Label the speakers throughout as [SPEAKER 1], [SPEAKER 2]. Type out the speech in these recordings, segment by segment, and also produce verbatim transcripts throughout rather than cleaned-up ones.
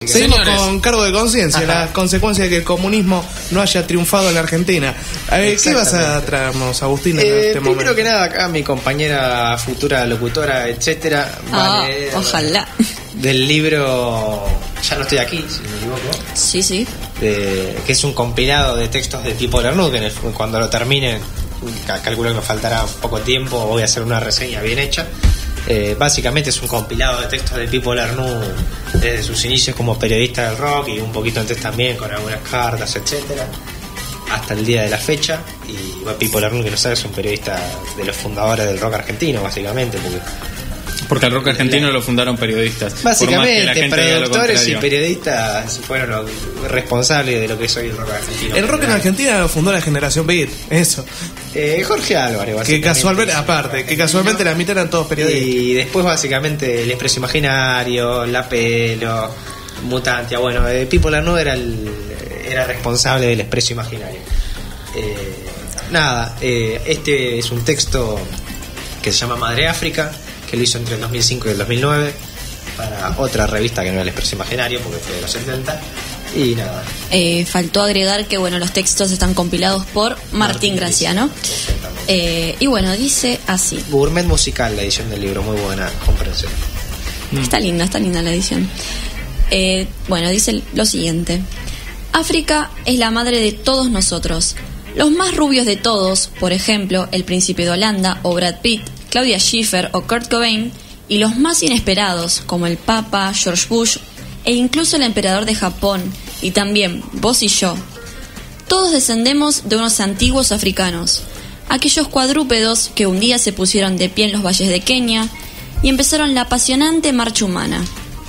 [SPEAKER 1] Seguimos
[SPEAKER 2] Señores.
[SPEAKER 1] con cargo de conciencia,
[SPEAKER 3] Ajá.
[SPEAKER 1] la consecuencia de que el comunismo no haya triunfado en la Argentina. A ver, ¿qué vas a traernos, Agustín, en
[SPEAKER 3] Eh,
[SPEAKER 1] este
[SPEAKER 3] primero
[SPEAKER 1] momento?
[SPEAKER 3] que nada, acá mi compañera futura locutora, etcétera, va
[SPEAKER 4] Ah,
[SPEAKER 3] a leer
[SPEAKER 4] ojalá.
[SPEAKER 3] del libro Ya no estoy aquí, si no me equivoco,
[SPEAKER 4] Sí, sí.
[SPEAKER 3] de- que es un compilado de textos de tipo Lernout, que en el- cuando lo termine, ca- calculo que me faltará poco tiempo, voy a hacer una reseña bien hecha. Eh, básicamente es un compilado de textos de Pipo Lernout desde sus inicios como periodista del rock y un poquito antes también con algunas cartas, etcétera, hasta el día de la fecha. Y bueno, Pipo Lernout, que no sabe, es un periodista de los fundadores del rock argentino, básicamente, porque
[SPEAKER 2] Porque el rock argentino lo fundaron periodistas. Por más que la
[SPEAKER 3] básicamente
[SPEAKER 2] gente diga lo
[SPEAKER 3] productores y
[SPEAKER 2] contrario.
[SPEAKER 3] periodistas fueron los responsables de lo que es hoy el rock argentino.
[SPEAKER 1] El rock en Argentina lo fundó la generación Beat, eso.
[SPEAKER 3] Eh, Jorge Álvarez,
[SPEAKER 1] Que
[SPEAKER 3] básicamente.
[SPEAKER 1] casualmente, aparte, que casualmente la mitad eran todos periodistas.
[SPEAKER 3] Y después básicamente el Expreso Imaginario, La Pelo, Mutantia. Bueno, eh, Pipo Lernout era el era responsable del Expreso Imaginario. Eh, nada, eh, este es un texto que se llama Madre África, que lo hizo entre el dos mil cinco y el dos mil nueve para otra revista que no era el Expreso Imaginario, porque fue de los setenta. Y nada,
[SPEAKER 4] Eh, faltó agregar que bueno, los textos están compilados por Martín,
[SPEAKER 3] Martín
[SPEAKER 4] Graciano. Eh, y bueno, dice así.
[SPEAKER 3] Gourmet Musical, la edición del libro, muy buena, cómprense.
[SPEAKER 4] Está linda, está linda la edición. Eh, bueno, dice lo siguiente. África es la madre de todos nosotros. Los más rubios de todos, por ejemplo, el príncipe de Holanda o Brad Pitt, Claudia Schiffer o Kurt Cobain, y los más inesperados, como el Papa, George Bush, e incluso el emperador de Japón, y también vos y yo. Todos descendemos de unos antiguos africanos, aquellos cuadrúpedos que un día se pusieron de pie en los valles de Kenia y empezaron la apasionante marcha humana.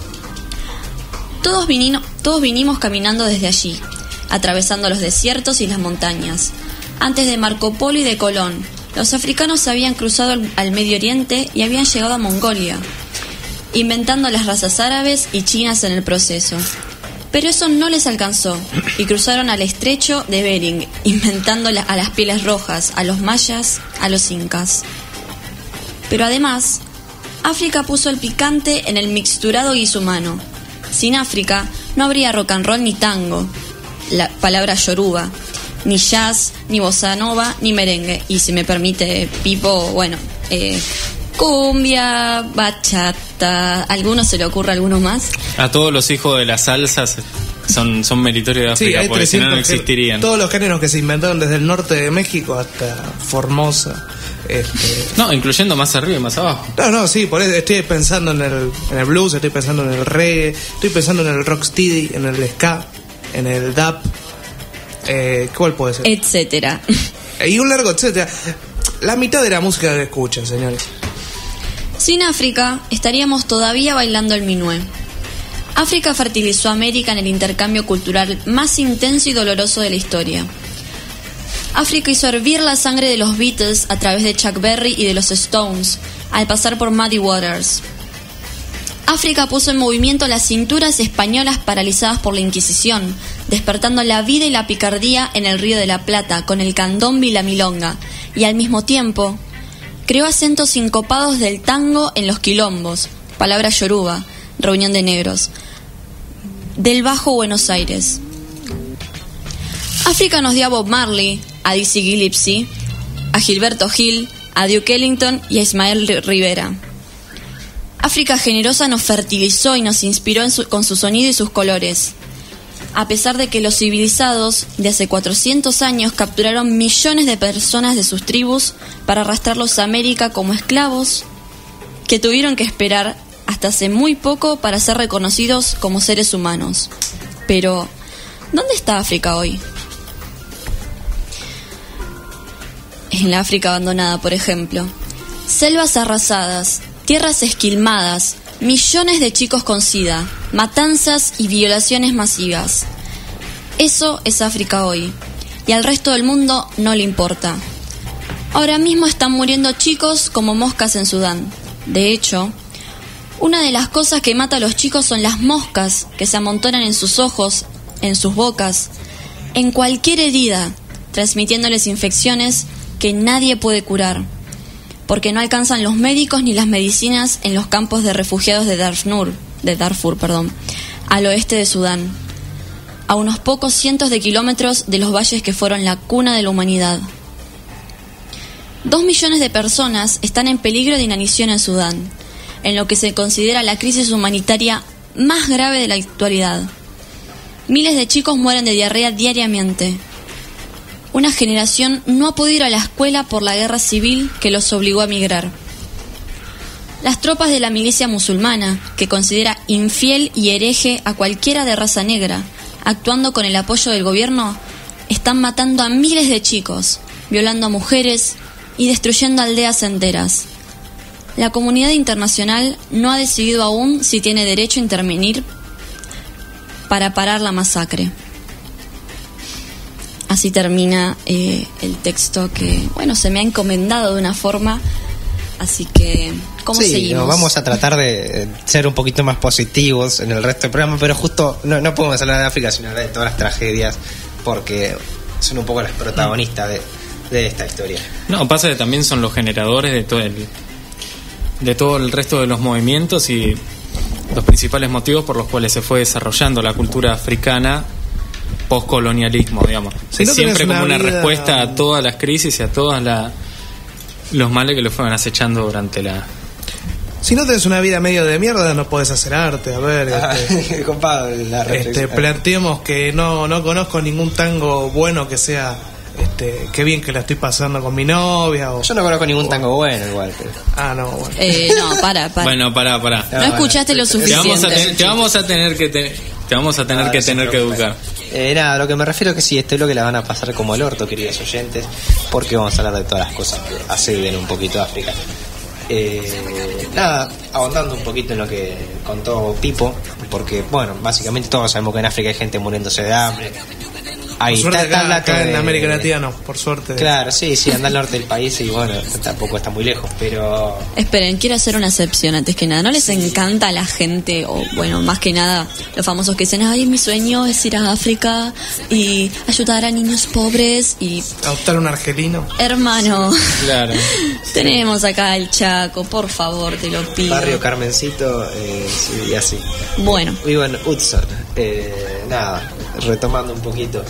[SPEAKER 4] Todos, vinino- todos vinimos caminando desde allí, atravesando los desiertos y las montañas. Antes de Marco Polo y de Colón, los africanos habían cruzado al, al Medio Oriente y habían llegado a Mongolia, inventando las razas árabes y chinas en el proceso. Pero eso no les alcanzó y cruzaron al estrecho de Bering, inventando la- a las pieles rojas, a los mayas, a los incas. Pero además, África puso el picante en el mixturado guiso humano. Sin África no habría rock and roll ni tango, la palabra yoruba, ni jazz, ni bossa nova, ni merengue. Y si me permite, Pipo, bueno, eh, cumbia, bachata, ¿a alguno se le ocurre alguno más?
[SPEAKER 2] A todos los hijos de las salsas son, son meritorios de
[SPEAKER 1] Sí,
[SPEAKER 2] África,
[SPEAKER 1] hay
[SPEAKER 2] porque si no, no
[SPEAKER 1] trescientos gé-
[SPEAKER 2] existirían.
[SPEAKER 1] Todos los géneros que se inventaron desde el norte de México hasta Formosa. Este,
[SPEAKER 2] No, incluyendo más arriba y más abajo.
[SPEAKER 1] No, no, sí, por eso estoy pensando en el, en el blues, estoy pensando en el reggae, estoy pensando en el rocksteady, en el ska, en el dap. Eh, ¿Cuál puede ser?
[SPEAKER 4] Etcétera.
[SPEAKER 1] Y un largo etcétera. La mitad de la música que escuchan, señores.
[SPEAKER 4] Sin África, estaríamos todavía bailando el minué. África fertilizó a América en el intercambio cultural más intenso y doloroso de la historia. África hizo hervir la sangre de los Beatles a través de Chuck Berry y de los Stones, al pasar por Muddy Waters. África puso en movimiento las cinturas españolas paralizadas por la Inquisición, despertando la vida y la picardía en el Río de la Plata con el candombe y la milonga, y al mismo tiempo creó acentos sincopados del tango en los quilombos, palabra yoruba, reunión de negros, del Bajo Buenos Aires. África nos dio a Bob Marley, a Dizzy Gillespie, a Gilberto Gil, a Duke Ellington y a Ismael Rivera. África generosa nos fertilizó y nos inspiró en su- con su sonido y sus colores. A pesar de que los civilizados de hace cuatrocientos años capturaron millones de personas de sus tribus para arrastrarlos a América como esclavos, que tuvieron que esperar hasta hace muy poco para ser reconocidos como seres humanos. Pero, ¿dónde está África hoy? En la África abandonada, por ejemplo. Selvas arrasadas, tierras esquilmadas, millones de chicos con sida, matanzas y violaciones masivas. Eso es África hoy, y al resto del mundo no le importa. Ahora mismo están muriendo chicos como moscas en Sudán. De hecho, una de las cosas que mata a los chicos son las moscas que se amontonan en sus ojos, en sus bocas, en cualquier herida, transmitiéndoles infecciones que nadie puede curar, porque no alcanzan los médicos ni las medicinas en los campos de refugiados de Darfur, de Darfur, perdón. al oeste de Sudán, a unos pocos cientos de kilómetros de los valles que fueron la cuna de la humanidad. Dos millones de personas están en peligro de inanición en Sudán, en lo que se considera la crisis humanitaria más grave de la actualidad. Miles de chicos mueren de diarrea diariamente. Una generación no ha podido ir a la escuela por la guerra civil que los obligó a emigrar. Las tropas de la milicia musulmana, que considera infiel y hereje a cualquiera de raza negra, actuando con el apoyo del gobierno, están matando a miles de chicos, violando a mujeres y destruyendo aldeas enteras. La comunidad internacional no ha decidido aún si tiene derecho a intervenir para parar la masacre. Así termina eh, el texto que, bueno, se me ha encomendado de una forma, así que, ¿cómo
[SPEAKER 3] sí,
[SPEAKER 4] seguimos?
[SPEAKER 3] No, vamos a tratar de ser un poquito más positivos en el resto del programa, pero justo no, no podemos hablar de África sin hablar de todas las tragedias, porque son un poco las protagonistas de, de esta historia.
[SPEAKER 2] No, pasa que también son los generadores de todo el, de todo el resto de los movimientos y los principales motivos por los cuales se fue desarrollando la cultura africana postcolonialismo, digamos.
[SPEAKER 1] Si no
[SPEAKER 2] siempre
[SPEAKER 1] una
[SPEAKER 2] como una
[SPEAKER 1] vida...
[SPEAKER 2] respuesta a todas las crisis y a todos los males que lo fueron acechando durante la...
[SPEAKER 1] Si no tenés una vida medio de mierda, no podés hacer arte. A ver,
[SPEAKER 3] Ah,
[SPEAKER 1] este,
[SPEAKER 3] compadre, la
[SPEAKER 1] este,
[SPEAKER 3] reflexión.
[SPEAKER 1] planteemos que no, no conozco ningún tango bueno que sea... Este, qué bien que la estoy pasando con mi novia. O,
[SPEAKER 3] Yo no conozco ningún tango bueno igual. Pero...
[SPEAKER 1] Ah, no, bueno.
[SPEAKER 4] Eh, no, para, para.
[SPEAKER 2] Bueno, pará, pará.
[SPEAKER 4] No escuchaste lo
[SPEAKER 2] Te vamos a,
[SPEAKER 4] suficiente.
[SPEAKER 2] ten- te vamos a tener que te, te vamos a tener
[SPEAKER 3] Ah,
[SPEAKER 2] que
[SPEAKER 3] no se
[SPEAKER 2] tener que
[SPEAKER 3] preocupen.
[SPEAKER 2] educar.
[SPEAKER 3] Eh, nada, lo que me refiero es que sí, este bloque la van a pasar como el orto, queridos oyentes, porque vamos a hablar de todas las cosas que aseden un poquito a África. Eh, nada, ahondando un poquito en lo que contó Pipo, porque, bueno, básicamente todos sabemos que en África hay gente muriéndose de hambre. Ahí
[SPEAKER 1] Por suerte
[SPEAKER 3] está, está el
[SPEAKER 1] acá,
[SPEAKER 3] dato
[SPEAKER 1] acá en
[SPEAKER 3] de-
[SPEAKER 1] América Latina no, por suerte.
[SPEAKER 3] Claro, sí, sí, anda al norte del país y bueno, tampoco está muy lejos, pero...
[SPEAKER 4] Esperen, quiero hacer una excepción antes que nada. ¿No les encanta a la gente, o bueno, más que nada, los famosos que dicen, ay, mi sueño es ir a África y ayudar a niños pobres y...
[SPEAKER 1] Adoptar un argelino.
[SPEAKER 4] Hermano,
[SPEAKER 2] Claro.
[SPEAKER 4] tenemos acá el Chaco, por favor, te lo pido.
[SPEAKER 3] Barrio Carmencito, eh, sí, y así.
[SPEAKER 4] Bueno,
[SPEAKER 3] Vivo en Hudson. Eh, nada, retomando un poquito.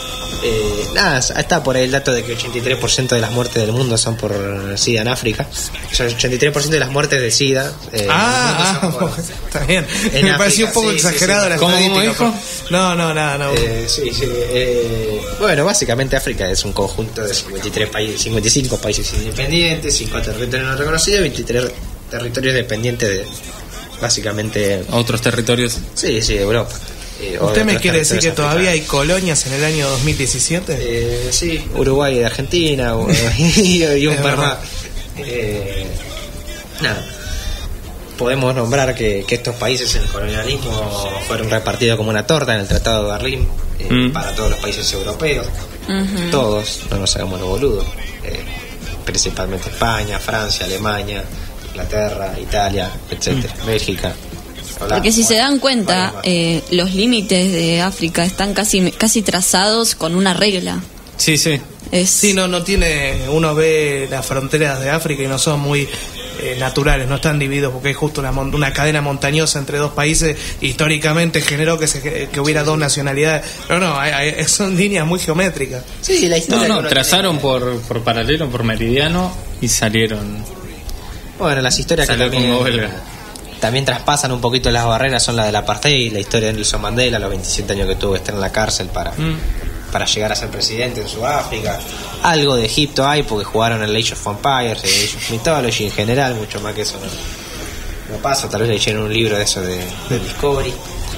[SPEAKER 3] Eh, nada, está por ahí el dato de que ochenta y tres por ciento de las muertes del mundo son por SIDA en África. O sea, ochenta y tres por ciento de las muertes de SIDA. Eh,
[SPEAKER 1] Ah,
[SPEAKER 3] en el mundo
[SPEAKER 1] ah,
[SPEAKER 3] son por-
[SPEAKER 1] está bien.
[SPEAKER 3] En
[SPEAKER 1] Me pareció un
[SPEAKER 3] África,
[SPEAKER 1] poco
[SPEAKER 3] sí, sí,
[SPEAKER 1] exagerado
[SPEAKER 3] sí.
[SPEAKER 1] la
[SPEAKER 2] ¿Cómo, cómo
[SPEAKER 1] estadística.
[SPEAKER 2] dijo?
[SPEAKER 1] pero- No, no, nada, no.
[SPEAKER 3] Eh, sí, sí. Eh, bueno, básicamente África es un conjunto de cincuenta y tres países, cincuenta y cinco países independientes, cinco territorios no reconocidos y veintitrés territorios dependientes de básicamente,
[SPEAKER 2] Otros territorios.
[SPEAKER 3] sí, sí, Europa. Eh,
[SPEAKER 1] ¿Usted me
[SPEAKER 3] otros
[SPEAKER 1] quiere decir que
[SPEAKER 3] territorios
[SPEAKER 1] todavía hay
[SPEAKER 3] africanos.
[SPEAKER 1] colonias en el año dos mil diecisiete?
[SPEAKER 3] Eh, sí, Uruguay de Argentina o- y, y un
[SPEAKER 1] Es
[SPEAKER 3] par
[SPEAKER 1] verdad.
[SPEAKER 3] más. Eh, nada. Podemos nombrar que, que estos países en el colonialismo fueron repartidos como una torta en el Tratado de Berlín eh,
[SPEAKER 2] Mm.
[SPEAKER 3] para todos los países europeos.
[SPEAKER 4] ujú.
[SPEAKER 3] Todos, no nos hagamos los boludos. Eh, principalmente España, Francia, Alemania, Inglaterra, Italia, etcétera, Bélgica. Holanda.
[SPEAKER 4] Porque si se dan cuenta,
[SPEAKER 3] Varios más.
[SPEAKER 4] eh, los límites de África están casi, casi trazados con una regla.
[SPEAKER 2] Sí, sí.
[SPEAKER 4] Es,
[SPEAKER 1] Sí, no, no tiene. Uno ve las fronteras de África y no son muy eh, naturales, no están divididos porque hay justo una, mon- una cadena montañosa entre dos países. Históricamente generó que, se, que hubiera dos nacionalidades. Pero no, hay- hay- son líneas muy geométricas.
[SPEAKER 3] Sí, la
[SPEAKER 2] No,
[SPEAKER 3] historia que
[SPEAKER 2] no,
[SPEAKER 3] uno
[SPEAKER 2] trazaron
[SPEAKER 3] tiene-
[SPEAKER 2] por, por paralelo, por meridiano y salieron.
[SPEAKER 3] Bueno, las historias que
[SPEAKER 2] Salió
[SPEAKER 3] también,
[SPEAKER 2] como belga.
[SPEAKER 3] también traspasan un poquito las barreras son la del apartheid, la historia de Nelson Mandela, los veintisiete años que tuvo que estar en la cárcel para,
[SPEAKER 2] Mm.
[SPEAKER 3] para llegar a ser presidente en Sudáfrica. Algo de Egipto hay porque jugaron en Age of Empires, en Age of Mythology en general, mucho más que eso no, no pasa. Tal vez leyeron un libro de eso de, de Discovery.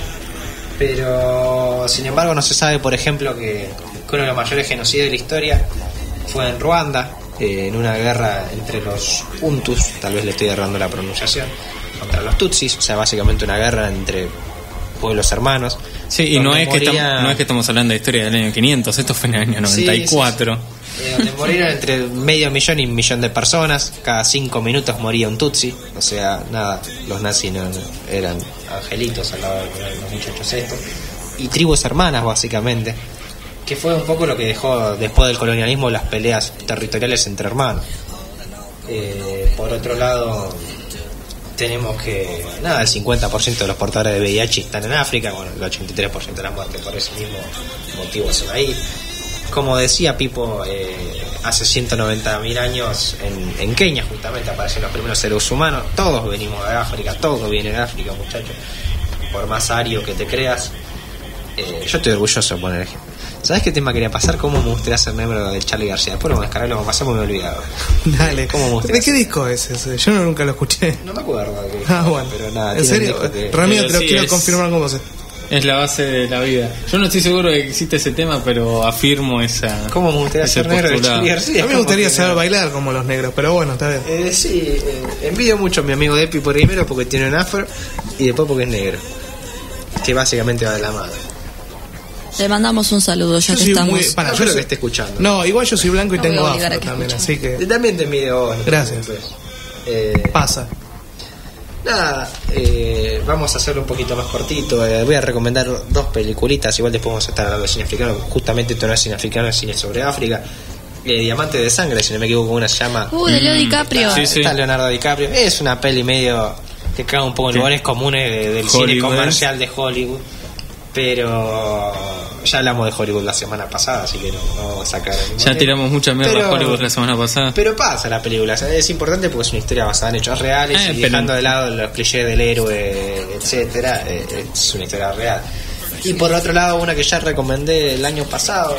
[SPEAKER 3] Pero, sin embargo, no se sabe, por ejemplo, que, que uno de los mayores genocidios de la historia fue en Ruanda, eh, en una guerra entre los Hutus, tal vez le estoy errando la pronunciación, contra los Tutsis, o sea, básicamente una guerra entre pueblos hermanos.
[SPEAKER 2] Sí, y no
[SPEAKER 3] donde
[SPEAKER 2] es, que
[SPEAKER 3] moría-
[SPEAKER 2] estamos, no es que estamos hablando de historia del año quinientos, esto fue en el año
[SPEAKER 3] Sí,
[SPEAKER 2] noventa y cuatro.
[SPEAKER 3] sí, sí. Eh, donde murieron entre medio millón y un millón de personas, cada cinco minutos moría un Tutsi, o sea, nada, los nazis no, no- eran angelitos al lado de los muchachos estos, y tribus hermanas básicamente, que fue un poco lo que dejó después del colonialismo las peleas territoriales entre hermanos. Eh, por otro lado, tenemos que, nada, el cincuenta por ciento de los portadores de V I H están en África, bueno, el ochenta y tres por ciento de las muertes por ese mismo motivo son ahí. Como decía Pipo, eh, hace ciento noventa mil años en, en Kenia justamente aparecieron los primeros seres humanos. Todos venimos de África, todo viene de África, muchachos. Por más ario que te creas, eh, yo estoy orgulloso de poner ejemplo. ¿Sabes qué tema quería pasar? ¿Cómo me gustaría ser miembro de Charly García? Después lo vamos a descargar, lo vamos a pasar porque me he olvidado.
[SPEAKER 1] Dale.
[SPEAKER 3] ¿Cómo me gustaría
[SPEAKER 1] ¿De qué
[SPEAKER 3] ser?
[SPEAKER 1] disco es ese? Yo no, nunca lo escuché.
[SPEAKER 3] No me acuerdo. Que,
[SPEAKER 1] Ah, bueno.
[SPEAKER 3] Pero nada,
[SPEAKER 1] ¿En
[SPEAKER 3] tiene un
[SPEAKER 1] serio?
[SPEAKER 3] disco que-
[SPEAKER 1] Ramiro,
[SPEAKER 2] Pero
[SPEAKER 1] te lo
[SPEAKER 2] sí,
[SPEAKER 1] quiero
[SPEAKER 2] es-
[SPEAKER 1] confirmar con vos.
[SPEAKER 2] Es la base de la vida. Yo no estoy seguro de que existe ese tema, pero afirmo esa.
[SPEAKER 3] ¿Cómo me gustaría
[SPEAKER 2] ese
[SPEAKER 3] ser negro de
[SPEAKER 2] postulado.
[SPEAKER 3] Charly García?
[SPEAKER 1] A mí me gustaría saber bailar como los negros, pero bueno, está bien.
[SPEAKER 3] Eh, sí, eh, envidio mucho a mi amigo Depi primero porque tiene un afro y después porque es negro. Que básicamente va de la mano.
[SPEAKER 4] Le mandamos un saludo ya
[SPEAKER 1] Yo
[SPEAKER 4] que
[SPEAKER 1] soy
[SPEAKER 4] estamos.
[SPEAKER 1] muy- para,
[SPEAKER 3] No
[SPEAKER 1] yo
[SPEAKER 3] creo
[SPEAKER 1] soy-
[SPEAKER 3] que esté escuchando.
[SPEAKER 1] No, igual yo soy blanco y
[SPEAKER 4] No voy
[SPEAKER 1] tengo
[SPEAKER 4] a obligar
[SPEAKER 1] afro
[SPEAKER 4] a que
[SPEAKER 1] también,
[SPEAKER 4] escuchen.
[SPEAKER 1] así que
[SPEAKER 3] Y también te envidio vos. ¿no?
[SPEAKER 1] Gracias.
[SPEAKER 3] Eh,
[SPEAKER 1] pasa.
[SPEAKER 3] Nada, eh, vamos a hacerlo un poquito más cortito. Eh, voy a recomendar dos peliculitas. Igual después vamos a estar hablando de cine africano. Justamente esto no es cine africano, es cine sobre África. Eh, Diamante de Sangre, si no me equivoco, una se llama.
[SPEAKER 4] Uh, de Leo DiCaprio.
[SPEAKER 2] Sí, sí.
[SPEAKER 3] Está Leonardo DiCaprio. Es una peli medio que cae un poco en
[SPEAKER 2] Sí.
[SPEAKER 3] lugares comunes de- del cine
[SPEAKER 2] Hollywood.
[SPEAKER 3] comercial de Hollywood. Pero ya hablamos de Hollywood la semana pasada, así que no, no vamos a sacar ningún
[SPEAKER 2] Ya
[SPEAKER 3] tema.
[SPEAKER 2] tiramos mucha mierda
[SPEAKER 3] Pero-
[SPEAKER 2] a Hollywood la semana pasada.
[SPEAKER 3] Pero pasa la película, o sea, es importante porque es una historia basada en hechos reales
[SPEAKER 2] Eh,
[SPEAKER 3] y
[SPEAKER 2] pero-
[SPEAKER 3] dejando de lado los clichés del héroe, etcétera, eh, es una historia real. Y por otro lado, una que ya recomendé el año pasado,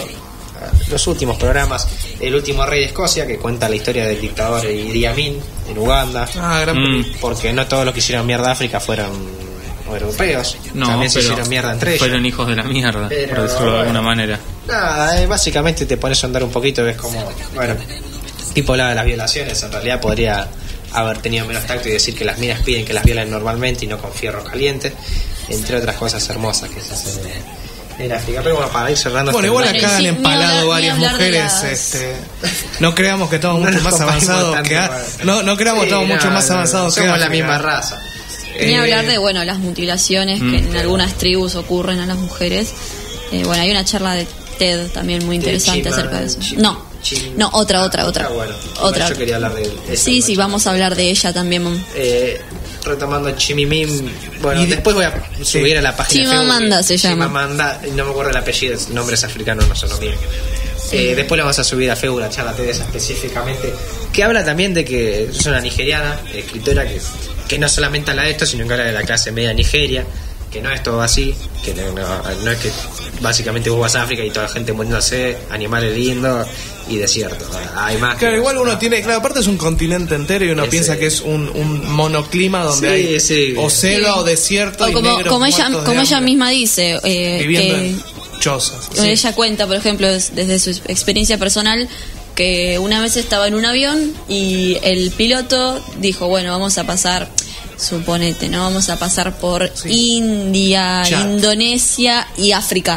[SPEAKER 3] los últimos programas, El último rey de Escocia, que cuenta la historia del dictador Idi Amin en Uganda,
[SPEAKER 1] Ah, gran
[SPEAKER 2] Mm.
[SPEAKER 1] peli.
[SPEAKER 3] porque no todos los que hicieron mierda a África fueron europeos,
[SPEAKER 2] No,
[SPEAKER 3] también se
[SPEAKER 2] pero
[SPEAKER 3] hicieron mierda entre ellos.
[SPEAKER 2] fueron hijos de la mierda,
[SPEAKER 3] Pero,
[SPEAKER 2] por decirlo de alguna
[SPEAKER 3] bueno.
[SPEAKER 2] manera.
[SPEAKER 3] Nada, eh, básicamente te pones a andar un poquito y ves como, bueno, tipo hablaba de las violaciones, en realidad podría haber tenido menos tacto y decir que las minas piden que las violen normalmente y no con fierros calientes, entre otras cosas hermosas que se hacen en, en África. Pero bueno, para ir cerrando...
[SPEAKER 1] Bueno,
[SPEAKER 3] este
[SPEAKER 1] igual
[SPEAKER 3] bloque-
[SPEAKER 1] acá han
[SPEAKER 4] sí, ni
[SPEAKER 1] empalado
[SPEAKER 4] hablar- ni
[SPEAKER 1] varias
[SPEAKER 4] hablar de
[SPEAKER 1] mujeres.
[SPEAKER 4] las-
[SPEAKER 1] Este, no creamos que estamos
[SPEAKER 3] No
[SPEAKER 1] mucho
[SPEAKER 3] nos
[SPEAKER 1] más
[SPEAKER 3] compartimos
[SPEAKER 1] avanzados
[SPEAKER 3] tanto,
[SPEAKER 1] que a-
[SPEAKER 3] bueno.
[SPEAKER 1] no, no creamos que
[SPEAKER 3] Sí,
[SPEAKER 1] estamos mucho
[SPEAKER 3] no,
[SPEAKER 1] más
[SPEAKER 3] no,
[SPEAKER 1] avanzados que
[SPEAKER 3] somos la
[SPEAKER 1] África.
[SPEAKER 3] misma raza.
[SPEAKER 4] Ni
[SPEAKER 1] Eh,
[SPEAKER 4] hablar de, bueno, las mutilaciones que en algunas tribus ocurren a las mujeres. Eh, bueno, hay una charla de TED también muy interesante
[SPEAKER 3] Chima-
[SPEAKER 4] acerca de eso.
[SPEAKER 3] Chim-
[SPEAKER 4] No,
[SPEAKER 3] Chim-
[SPEAKER 4] no, otra, otra, otra.
[SPEAKER 3] Bueno,
[SPEAKER 4] Otra.
[SPEAKER 3] yo quería hablar de esa
[SPEAKER 4] Sí, sí,
[SPEAKER 3] noche.
[SPEAKER 4] vamos a hablar de ella también.
[SPEAKER 3] Eh, retomando Chimimim, bueno,
[SPEAKER 1] Y de-
[SPEAKER 3] después voy a subir
[SPEAKER 1] sí.
[SPEAKER 3] a la página. de
[SPEAKER 4] Chimamanda
[SPEAKER 3] Facebook.
[SPEAKER 4] se llama.
[SPEAKER 3] Chimamanda, no me acuerdo el apellido, nombres africanos no son los míos. Eh, después le vamos a subir a Facebook la charla de esa específicamente, que habla también de que es una nigeriana, escritora, que, que no solamente habla de esto, sino que habla de la clase media de Nigeria, que no es todo así, que no, no- no es que básicamente vos vas a África y toda la gente muriéndose, animales lindos y desierto. Hay más.
[SPEAKER 1] Claro,
[SPEAKER 3] que-
[SPEAKER 1] igual uno tiene, claro, aparte es un continente entero y uno
[SPEAKER 3] Ese-
[SPEAKER 1] piensa que es un, un monoclima donde
[SPEAKER 3] Sí,
[SPEAKER 1] hay
[SPEAKER 3] sí.
[SPEAKER 1] o selva
[SPEAKER 4] Sí.
[SPEAKER 1] o desierto
[SPEAKER 4] O
[SPEAKER 1] y
[SPEAKER 4] como,
[SPEAKER 1] negros
[SPEAKER 4] como ella,
[SPEAKER 1] muertos de
[SPEAKER 4] como ella
[SPEAKER 1] hambre,
[SPEAKER 4] misma dice, eh,
[SPEAKER 1] viviendo
[SPEAKER 4] que
[SPEAKER 1] en chozas.
[SPEAKER 4] Bueno, ella cuenta, por ejemplo, es- desde su experiencia personal, que una vez estaba en un avión y el piloto dijo, bueno, vamos a pasar, suponete, ¿no? Vamos a pasar por
[SPEAKER 1] Sí.
[SPEAKER 4] India,
[SPEAKER 1] Chad.
[SPEAKER 4] Indonesia y África.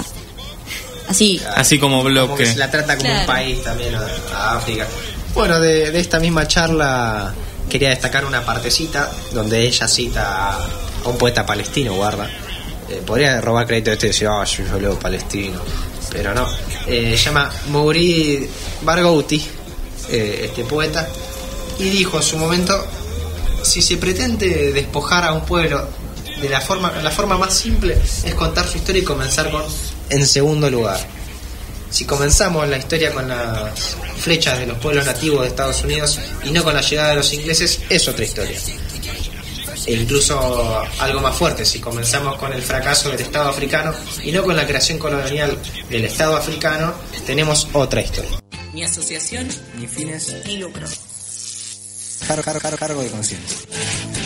[SPEAKER 4] Así.
[SPEAKER 2] Así como
[SPEAKER 3] Como
[SPEAKER 2] bloque.
[SPEAKER 3] que se la trata como
[SPEAKER 4] Claro.
[SPEAKER 3] un país también a, a África. Bueno, de, de esta misma charla quería destacar una partecita donde ella cita a, a un poeta palestino, guarda. Eh, podría robar crédito de este y decir, ah, yo, yo leo palestino, pero no. Eh, se llama Mourid Barghouti, eh, este poeta, y dijo en su momento, si se pretende despojar a un pueblo de la forma, la forma más simple es contar su historia y comenzar con en segundo lugar. Si comenzamos la historia con las flechas de los pueblos nativos de Estados Unidos y no con la llegada de los ingleses, es otra historia. E incluso algo más fuerte, si comenzamos con el fracaso del Estado africano y no con la creación colonial del Estado africano, tenemos otra historia.
[SPEAKER 5] Ni asociación,
[SPEAKER 3] Ni fines,
[SPEAKER 5] ni lucro.
[SPEAKER 3] cargo, cargo, cargo de conciencia.